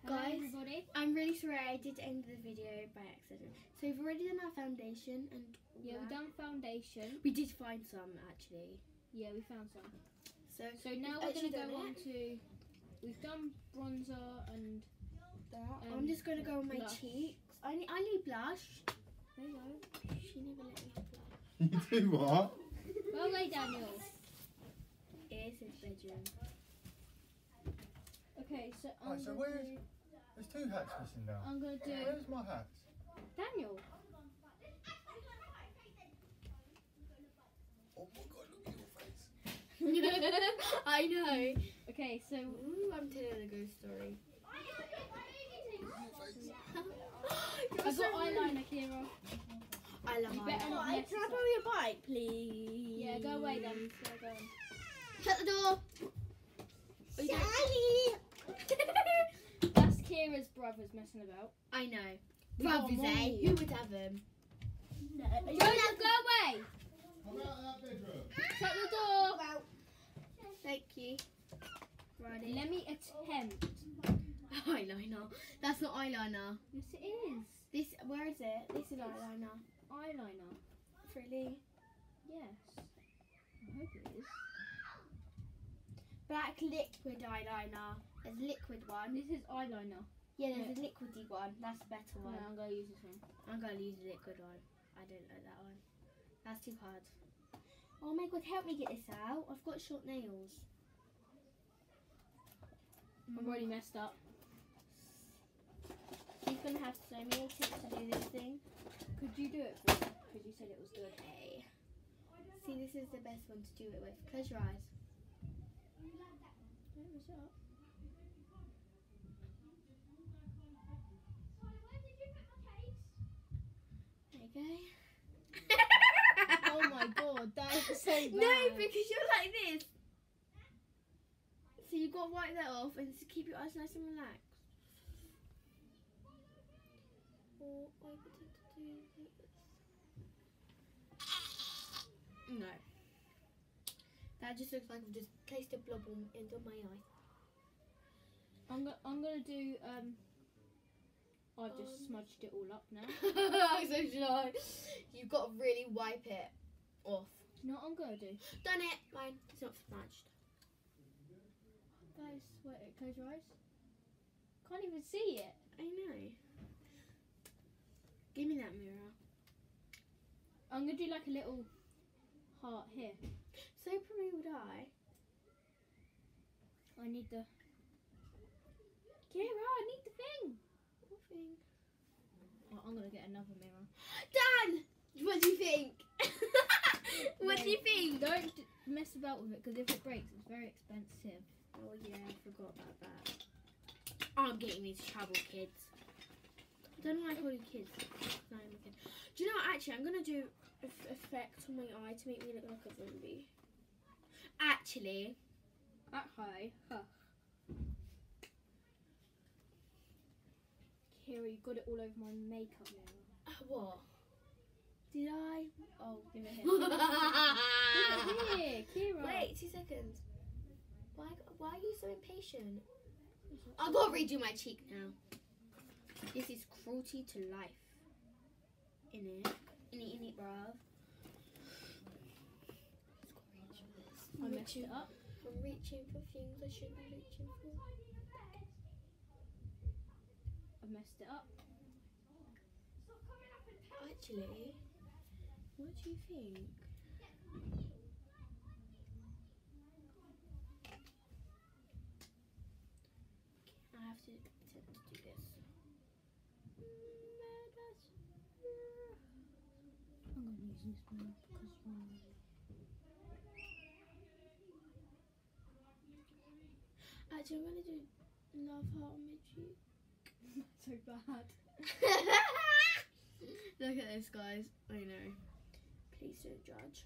Guys, everybody. I'm really sorry I did end the video by accident. So we've already done our foundation and all Yeah, we've that. done foundation. We did find some actually. Yeah, we found some. So now we're actually going to go done on it. to... We've done bronzer and... I'm just going to go on my blush. cheeks. I need blush. There you go. She never let me have blush. You do what? Go away, Daniel. It's his bedroom. Okay, so I'm Right, so going where's- to... There's two hats missing now. I'm going to do... Where's my hats? Daniel. Oh my god, look at your face. I know. Okay, so... Ooh, I'm telling a ghost story. I've got eyeliner, Kira. I love You better not eyeliner. mess Can I this borrow your bike, please? Yeah, go away then. Go on. Shut the door. Sally! That's Kira's brother's messing about. I know. We got Brothers, them eh? all. Who would have them? Joseph, go away! Come out of that bedroom. Shut the door! Thank you. Right. Let me attempt. Eyeliner. That's not eyeliner. Yes, it is. This. Where is it? This is eyeliner. Eyeliner. Really? Yes. I hope it is. Black liquid eyeliner. There's a liquid one. This is eyeliner. Yeah, there's a liquidy one. That's a better No, one. I'm going to use this one. I'm gonna use the liquid one. I don't like that one. That's too hard. Oh my god, help me get this out. I've got short nails. I've already messed up. She's gonna have to show me a tip to do this thing. Could you do it for me? Because you said it was good. Okay. See, this is the best one to do it with. Close your eyes. Yeah, what's up? There you go. Oh my god, that is so bad. No, because you're like this. So you've got to wipe that off and just keep your eyes nice and relaxed. Or I pretend to do like this. No. That just looks like I've just placed a blob on into my eye. I'm gonna do I've just smudged it all up now. So should I. You've got to really wipe it off. You know what I'm gonna do? Done it. Mine. It's not smudged. Guys, wait, close your eyes. Can't even see it. I know. Give me that mirror. I'm gonna do like a little heart here. So probably would I. I need the Kira, I need the thing. What thing? Oh, I'm gonna get another mirror. Done! What do you think? What do you think? Don't mess about with it because if it breaks, it's very expensive. Oh yeah, I forgot about that. I'm getting me into trouble, kids. I don't know why I call you kids. No, I'm a kid. Do you know what, actually, I'm going to do an effect on my eye to make me look like a zombie. Actually. At high. Huh. Kira, you got it all over my makeup now. What? Did I? Oh. Give it here. Give it here, Kira. Wait, 2 seconds. Why are you so impatient? I've got to redo my cheek now. This is cruelty to life. In it, bruv. I messed it up. I'm reaching for things I shouldn't be reaching for. I messed it up. Actually, what do you think? I have to attempt to do this. I'm gonna use this one because Actually, I'm gonna do love heart on my cheek. so bad. Look at this, guys. I know. Please don't judge.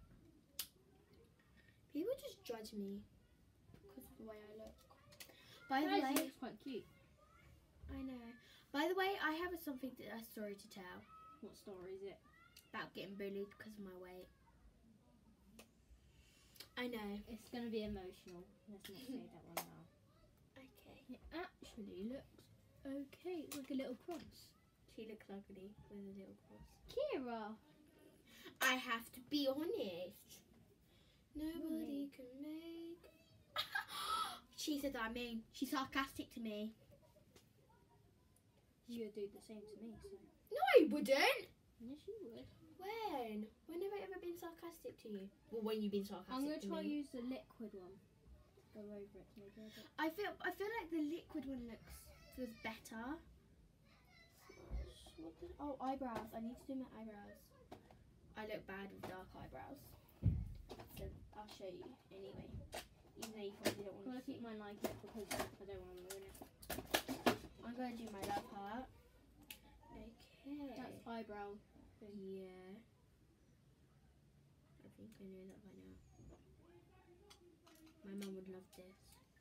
People just judge me because of the way I look. By the way, It's quite cute. I know. By the way, I have a story to tell What story is it? about getting bullied because of my weight. I know. It's gonna be emotional. Let's not say that one now. Okay. It actually looks Okay, it's like a little cross. She looks ugly with a little cross. Kira. I have to be honest. Nobody can make. She said that I mean. She's sarcastic to me. You would do the same to me, so. No, I wouldn't. Yes, you would. When? When have I ever been sarcastic to you? Well, when you've been sarcastic I'm gonna to try me. use the liquid one. Go over it to make it. I feel like the liquid one feels better. Oh, eyebrows. I need to do my eyebrows. I look bad with dark eyebrows. So I'll show you anyway. Even though you probably don't I'm want gonna to see. keep mine like it because I don't want to ruin it. I'm going to do my love heart. Okay. That's eyebrow. Yeah. I think I know that by now. My mum would love this.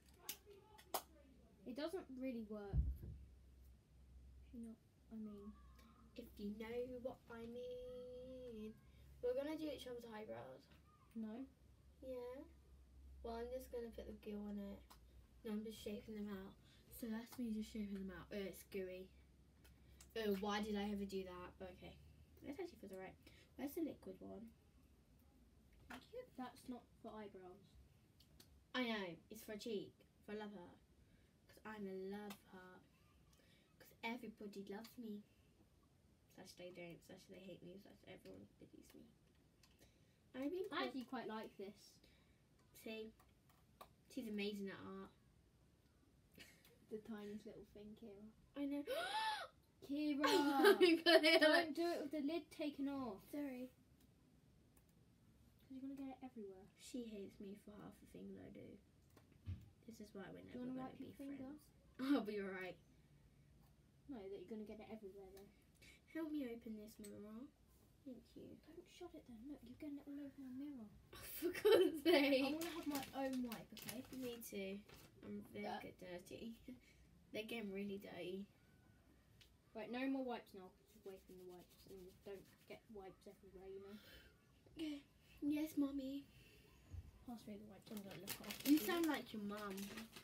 It doesn't really work. You know, I mean. If you know what I mean. We're gonna do each other's eyebrows. No. Yeah. Well, I'm just gonna put the glue on it. No, I'm just shaping them out. So that's me just shaping them out. Oh, it's gooey. Oh, why did I ever do that? But okay. That actually feels alright. Where's the liquid one? Thank you. That's not for eyebrows. I know. It's for a cheek. For a love heart. Because I'm a love heart. Because everybody loves me. Slash they don't. Slash they hate me. Slash everyone pities me. I mean, I actually quite like this. see, she's amazing at art. The tiniest little thing, Kira. I know. Kira! Sorry. Don't do it with the lid taken off. Sorry. Because you're going to get it everywhere. She hates me for half the things I do. This is why we're Do you never want to going wipe to be your finger? friends. I'll be alright. No, that you're going to get it everywhere though. Help me open this mirror. Thank you. Don't shut it then. Look, you're getting it all over my mirror. For God's I sake. want to have my own wipe, okay? Me too. They get dirty. They're getting really dirty. Right, no more wipes now. Just away from the wipes and don't get wipes everywhere, you know? Yes, mommy. Pass through the wipes and don't look off. You sound like your mum.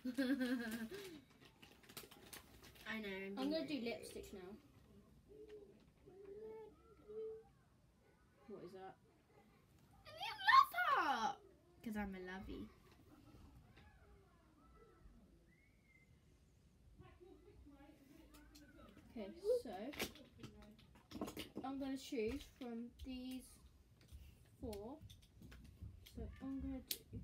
I know. I'm going to do lipstick now. What is that? You love her. Because I'm a lovey. Okay, so I'm going to choose from these 4. So I'm going to do,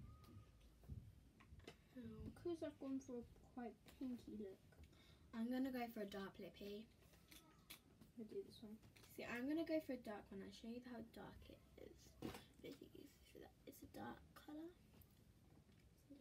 because I've gone for a quite pinky look, I'm going to go for a dark lippy. I'll do this one. See, I'm going to go for a dark one. I'll show you how dark it is. Basically, so that it's a dark colour. So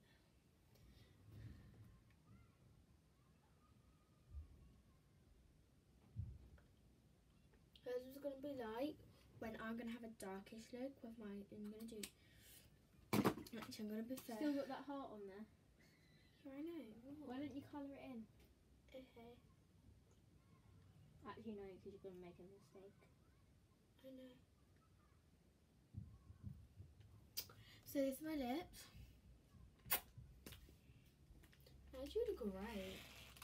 I'm just going to put that. So this is going to be like when I'm going to have a darkish look with my. I'm going to do. Actually, I'm going to be fair. Still got that heart on there. Yeah, I know. Why don't you colour it in? Okay. Actually, no, because you're going to make a mistake. I know. So this is my lips. Actually look alright.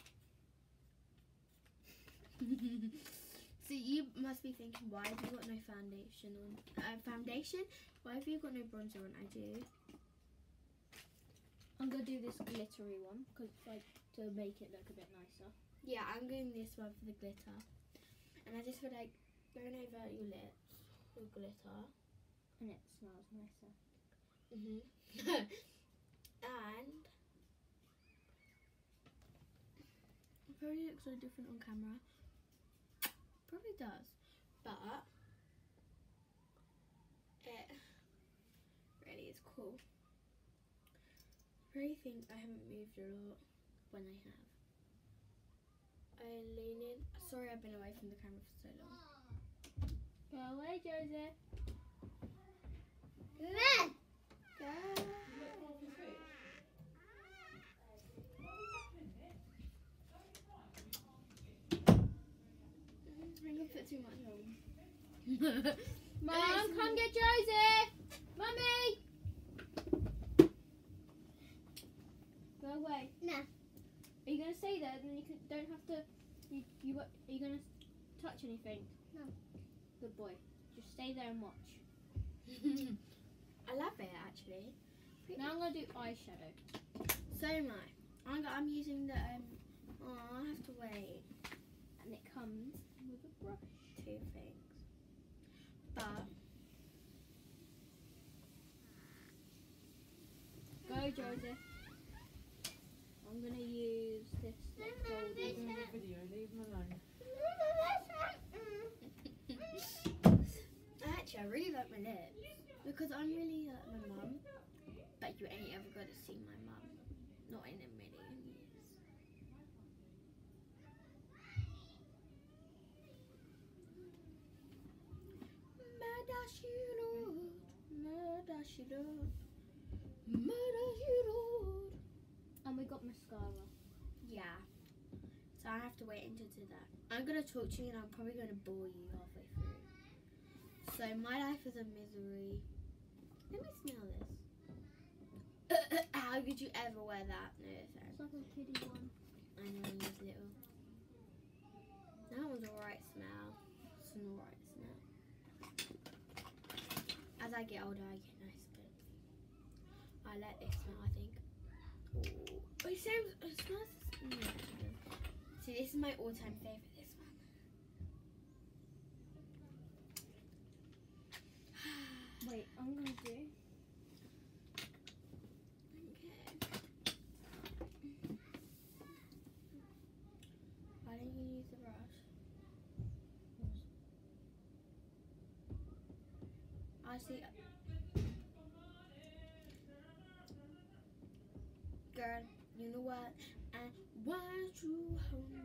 So you must be thinking, why have you got no foundation on? Foundation? Why have you got no bronzer on? I do. I'm going to do this glittery one, because like to make it look a bit nicer. Yeah, I'm doing this one for the glitter. And I just feel like going over your lips with glitter. And it smells nicer. And it probably looks so different on camera. Probably does, but it really is cool. I really think I haven't moved a lot when I have. I lean in. Sorry, I've been away from the camera for so long. Go away, Joseph. I'm gonna put too much on. Mom, come get Joseph! Mummy! Go away. No. Are you going to stay there, then you don't have to. Are you gonna touch anything? No. Good boy. Just stay there and watch. I love it actually. Now I'm gonna do eyeshadow. So am I. I'm using the oh, I have to wait. And it comes with a brush. Two things. But Go, Joseph. I'm gonna use this like golden. Video, leave him alone. actually, I really like my lips because I'm really like my mum. But you ain't ever gonna see my mum. Not in a million years. And we got mascara. Yeah. So I have to wait until to that. I'm gonna talk to you and I'm probably gonna bore you halfway through. So my life is a misery. Let me smell this. How could you ever wear that? No, It's like a kiddie one. I know when he was little. That one's alright smell. It's an alright smell. As I get older, I get nice skin. I like this smell, I think. Ooh. It smells. See, this is my all-time favourite, this one. Wait, I'm gonna do. Okay. Why don't you use the brush? I see. Girl, you know what? I want you home.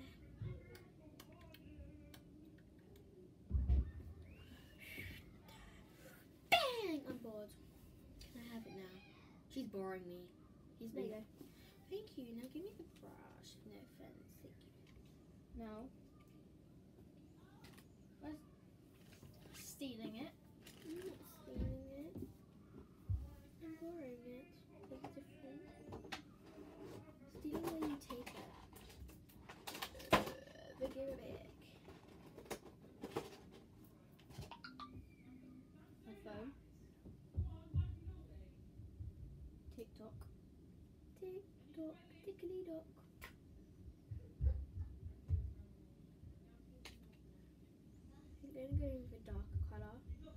Bang! I'm bored. Can I have it now? She's boring me. He's There you big. go. Thank you. Now give me the brush. No offense. Thank you. Now. Where's stealing it? I'm not stealing it. I'm borrowing it. Big difference. Stealing when you take it. Big or big. My phone. TikTok. Tick tock, tickly dock. I'm gonna go with a darker colour.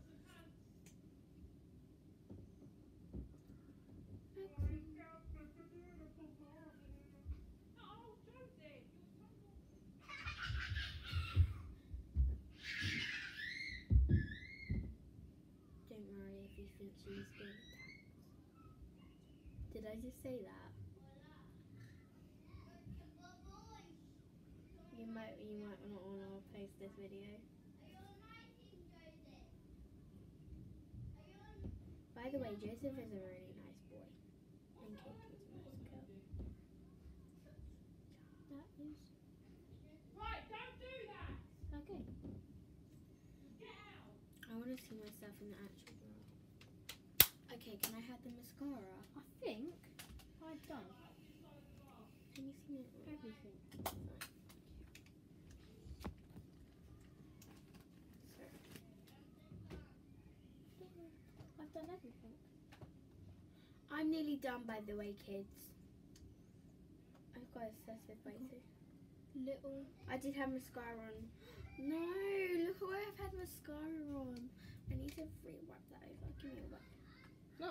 Don't worry if you think she's being attacked. Did I just say that? You might not want to post this video. By the way, Joseph is a really nice boy. And Katie's a nice girl. That is. Right, don't do that! Okay. I want to see myself in the actual mirror. Okay, can I have the mascara? I think I've done Can you see me? everything. I've done everything. I'm nearly done, by the way, kids. I've got obsessed with braces. Little. I did have mascara on. No, look at where I've had mascara on. I need to re-wipe that over. Give me a wipe. No.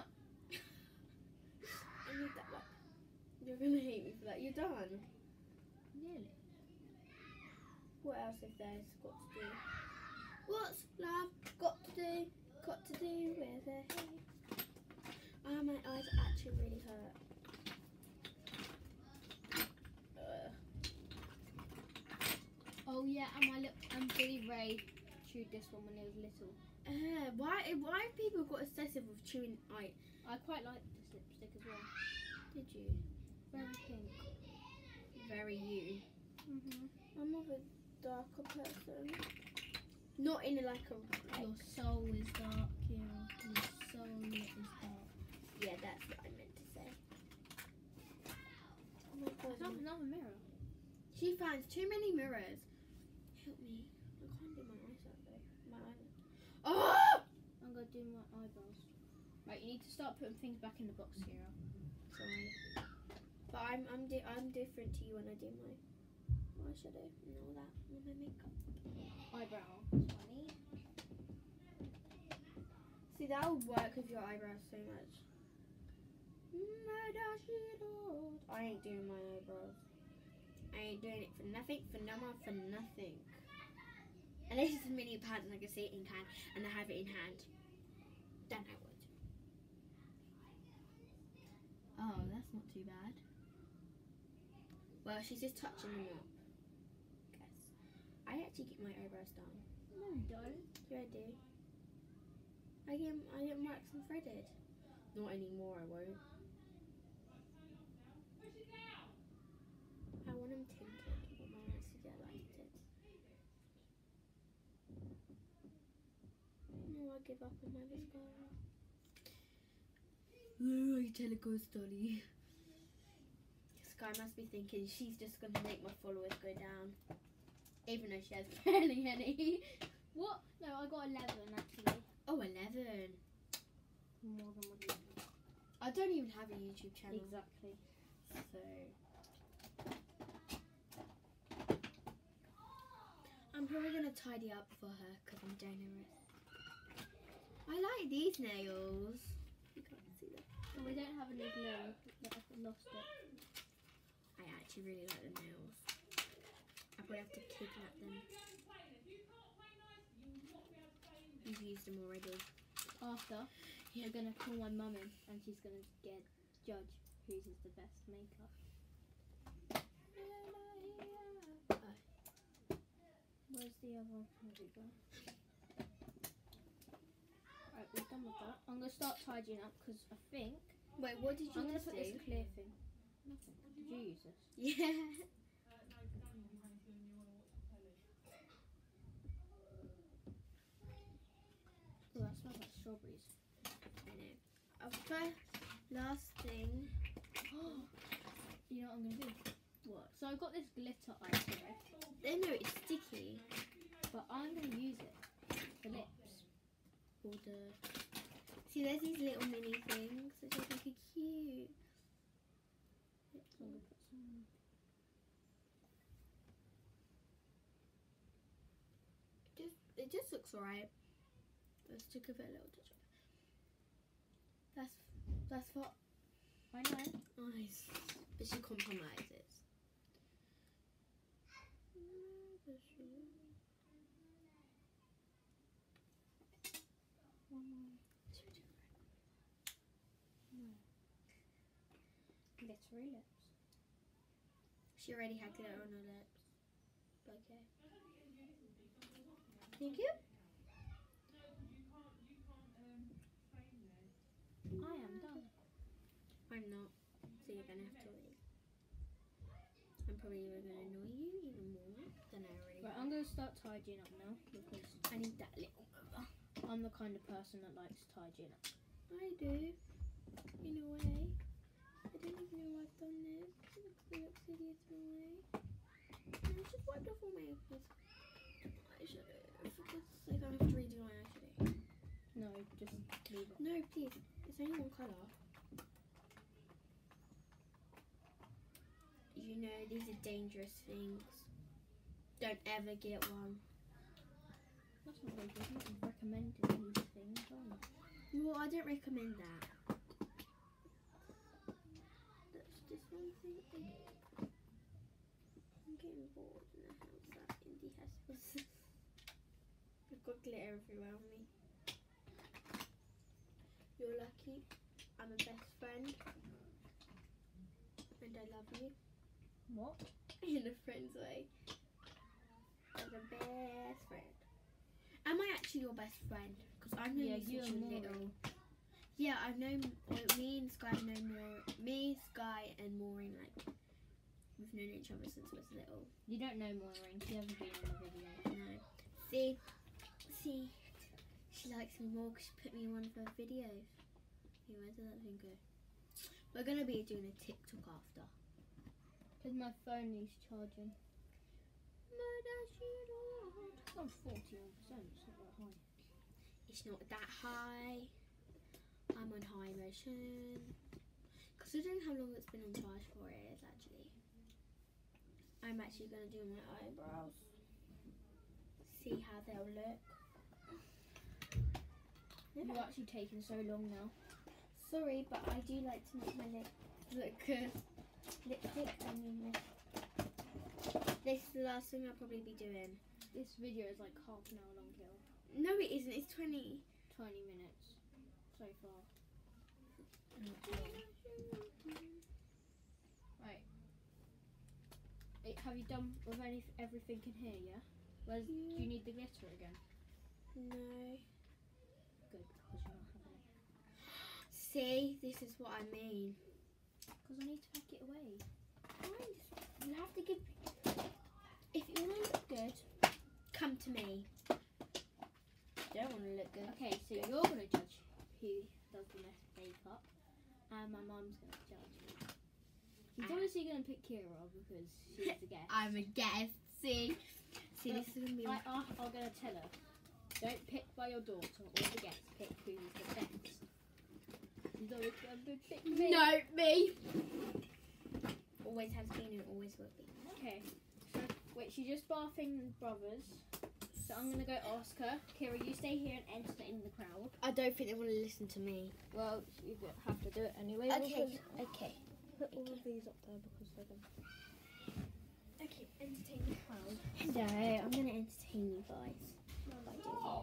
I need that wipe. You're gonna hate me for that. You're done. Nearly. What else if there's got to do? What's love got to do? Got to do with it. Oh, my eyes actually really hurt. Oh yeah, and Billy Ray chewed this one when he was little. Why have people got obsessive with chewing? I quite like this lipstick as well. did you? Very pink. Very you. I'm of a darker person. Not in like a. Your soul is dark, Kira. Your soul is dark. Yeah, that's what I meant to say. Oh my I god. have another mirror. She finds too many mirrors. Help me. I can't do my eyes that way. My eyes. Oh! I'm gonna do my eyebrows. Right, you need to start putting things back in the box, Kira. Sorry. But I'm different to you when I do my eyeshadow and all that with my makeup. Eyebrow. That's what I need. See, that would work with your eyebrows so much. I ain't doing my eyebrows. I ain't doing it for nothing, for no one, for nothing. Unless it's a mini pad and I can see it in hand and I have it in hand. Then I would. Oh, that's not too bad. Well, she's just touching them up. Guess. I actually get my eyebrows done. No, you don't. Yeah, I do. I get waxed and threaded. Not anymore, I won't. I want them tinted, but my eyes to get lighted. No, I give up on my mascara. Oh, I tell a ghost story. Sky must be thinking she's just going to make my followers go down. Even though she has barely any. What? No, I got 11 actually. Oh, 11. More than what you need. I don't even have a YouTube channel. Exactly. So I'm probably going to tidy up for her because I'm generous. I like these nails. You can't see that. And we don't have any glue. I've lost it. I actually really like the nails. I probably have to kidnap them. You've used them already. After, we're gonna call my mum in and she's gonna judge whose is the best makeup. Where's the other one? Where'd it go? Right, we're done with that. I'm gonna start tidying up because I think Wait, what did you I'm gonna just put do? this clear thing. Nothing. Did you use this? Yeah. Oh, that smells like strawberries. I know. Okay. Last thing. You know what I'm gonna do? What? So I've got this glitter item, right? They know it's sticky. But I'm gonna use it for lips. Or the... See, there's these little mini things which I think are cute. So I'm gonna put some. It just looks alright. Let's give it a little touch up. That's what I know. nice. But she compromises. One more. No. Glittery lips. She already had glitter on her lips. Okay. Thank you. I am done. I'm not. So you're gonna have to wait. I'm probably even gonna annoy you even more than I already Right, have. I'm gonna start tidying up now because I need that little cover. I'm the kind of person that likes tidying up. I do. In a way. I don't even know I've done this. It looks hideous in a way. I just wiped off all my eyeshadow. For God's sake, I have to redo my eyeshadow. No, just leave it. No, please. It's only one colour. You know, these are dangerous things. Don't ever get one. That's not very good. You're not recommending these things, are you? Well, I don't recommend that. That's just one thing I do. I'm getting bored in the house that Indy has. I've got glitter everywhere on me. You're lucky. I'm a best friend. And I love you. What? In a friend's way. I'm the best friend. Am I actually your best friend? Because I've known you since you're little. Yeah, I've known, me and Sky have known more, me, Sky and Maureen, like, we've known each other since I was little. You don't know Maureen. She hasn't been on the video. No. See, she likes me more because she put me in one of her videos. Hey, where did that thing go? We're going to be doing a TikTok after. Because my phone needs charging. It's on 41%. It's not that high. It's not that high. I'm on high motion. Considering how long it's been on charge for, it is actually. I'm actually going to do my eyebrows. See how they'll look. You're actually taking so long now. Sorry, but I do like to make my lip look good. Lipstick, I mean this. This is the last thing I'll probably be doing. This video is like half an hour long, Kill. No, it isn't. It's 20. 20 minutes so far. Right. Have you done with everything in here, yeah? Do you need the glitter again? No. Good, because you're not having it. See, this is what I mean. Because I need to pack it away. You have to give. If you want to look good, come to me. Don't want to look good. Okay, so you're going to judge who does the best makeup, and my mum's going to judge me. She's obviously going to pick Kira because she's the guest. I'm a guest. See, this is gonna be. I'm going to tell her. Don't pick by your daughter or the guest. Pick who's the best. She's always going to pick me. No, me. Always has been and always will be. Okay. So, wait, she's just bathing brothers. So I'm going to go ask her. Kira, you stay here and entertain the crowd. I don't think they want to listen to me. Well, you have to do it anyway. Okay. Put all of these up there because they're going to... Okay, entertain the crowd. Hello, I'm going to entertain you guys. By doing this.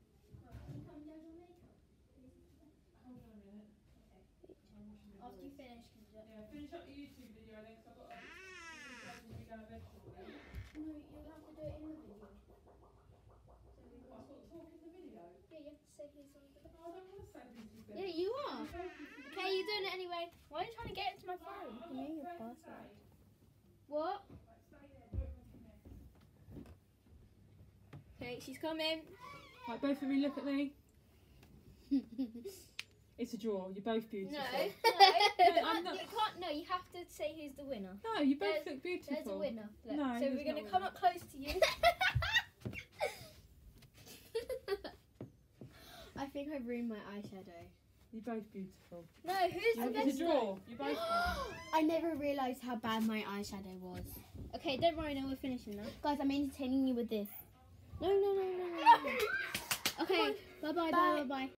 After you finish, Yeah, finish up the YouTube video then, because I've got a vegetable then. No, you'll have to do it in the video. I've got to talk in the video. Yeah, you have to say who's on the video. I don't want to say this is Yeah, you are. Okay, you're doing it anyway. Why are you trying to get into my phone? You know your password. What? Okay, she's coming. Right, both of you look at me. It's a draw. You're both beautiful. I'm not. You can't. No, you have to say who's the winner. No, you both look beautiful. There's a winner. Look. No, so there's we're going no to come winner. up close to you. I think I ruined my eyeshadow. You're both beautiful. No, who's the best? It's a draw. You're both. I never realised how bad my eyeshadow was. Okay, don't worry. No, we're finishing now. Guys, I'm entertaining you with this. No. Okay. Bye.